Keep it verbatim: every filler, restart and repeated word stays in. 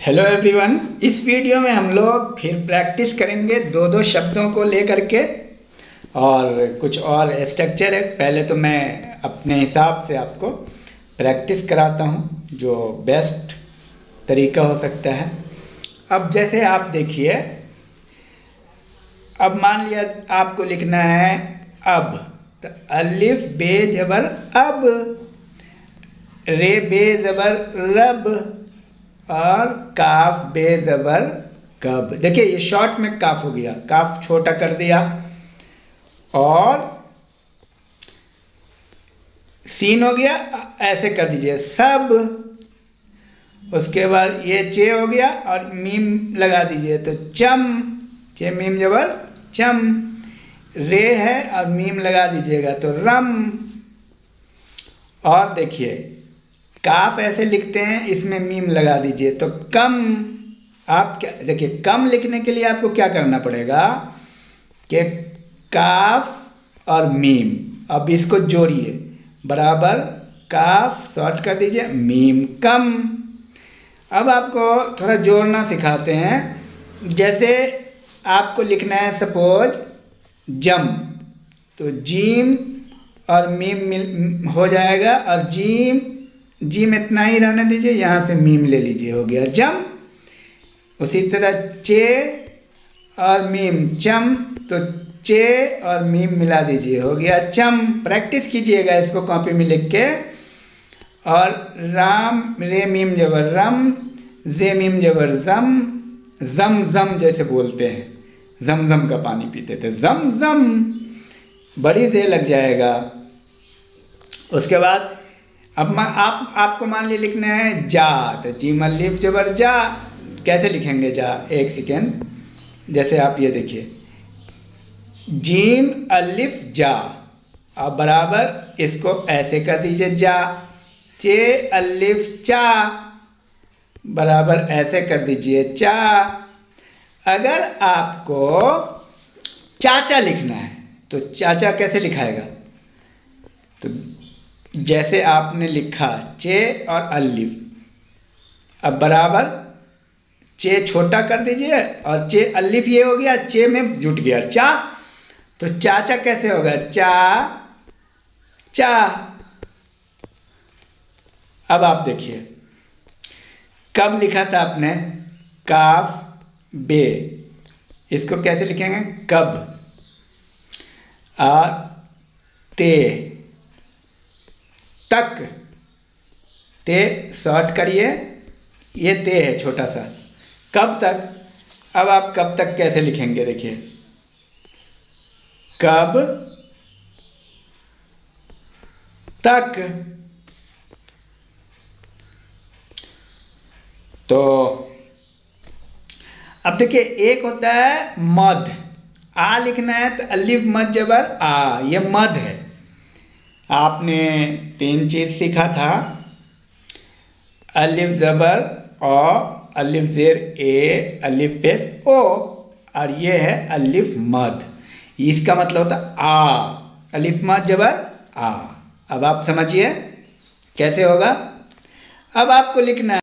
Hello everyone, इस video में हम लोग फिर प्रैक्टिस करेंगे दो दो शब्दों को लेकर के और कुछ और स्ट्रक्चर है। पहले तो मैं अपने हिसाब से आपको प्रैक्टिस कराता हूँ जो बेस्ट तरीका हो सकता है। अब जैसे आप देखिए, अब मान लिया आपको लिखना है अब, तो अलिफ बे जबर अब, रे बे जबर रब और काफ बे जबर कब। देखिए ये शॉर्ट में काफ हो गया, काफ छोटा कर दिया और सीन हो गया, ऐसे कर दीजिए सब। उसके बाद ये चे हो गया और मीम लगा दीजिए तो चम, चे मीम जबर चम। रे है और मीम लगा दीजिएगा तो रम। और देखिए काफ ऐसे लिखते हैं, इसमें मीम लगा दीजिए तो कम। आप क्या देखिए, कम लिखने के लिए आपको क्या करना पड़ेगा कि काफ और मीम, अब इसको जोड़िए बराबर, काफ शॉर्ट कर दीजिए, मीम कम। अब आपको थोड़ा जोड़ना सिखाते हैं। जैसे आपको लिखना है सपोज जम, तो जीम और मीम मिल हो जाएगा और जीम जीम इतना ही रहने दीजिए, यहाँ से मीम ले लीजिए, हो गया जम। उसी तरह चे और मीम चम, तो चे और मीम मिला दीजिए, हो गया चम। प्रैक्टिस कीजिएगा इसको कॉपी में लिख के। और राम, रे मीम जबर रम, जे मीम जबर जम, जम जम जैसे बोलते हैं, जम जम का पानी पीते थे, जम जम, बड़ी से लग जाएगा। उसके बाद अब मा, आप आपको मान लीजिए लिखना है जा, तो जीम अलिफ जबर जा। कैसे लिखेंगे जा, एक सेकेंड। जैसे आप ये देखिए जीम अलिफ जा, अब बराबर इसको ऐसे कर दीजिए जा। चे अलिफ चा, बराबर ऐसे कर दीजिए चा। अगर आपको चाचा लिखना है तो चाचा कैसे लिखाएगा, तो जैसे आपने लिखा चे और अलिफ, अब बराबर चे छोटा कर दीजिए और चे अलिफ ये हो गया, चे में जुट गया चा, तो चाचा कैसे होगा, चा चा। अब आप देखिए कब लिखा था आपने, काफ बे, इसको कैसे लिखेंगे कब। और ते तक, ते शॉर्ट करिए, ये ते है छोटा सा, कब तक। अब आप कब तक कैसे लिखेंगे, देखिए कब तक। तो अब देखिए एक होता है मध, आ लिखना है तो अलिफ मध जबर आ, ये मध है। आपने तीन चीज सीखा था, अलिफ जबर अ, अलिफ जेर ए, अलिफ पेश ओ, और ये है अलिफ मध। इसका मतलब होता आ, अलिफ मध जबर आ। अब आप समझिए कैसे होगा। अब आपको लिखना है